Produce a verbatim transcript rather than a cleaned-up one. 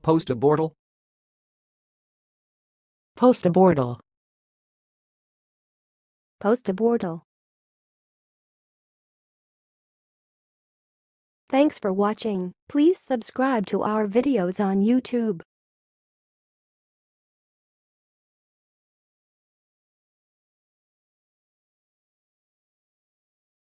Postabortal. Postabortal. Postabortal. Thanks for watching. Please subscribe to our videos on YouTube.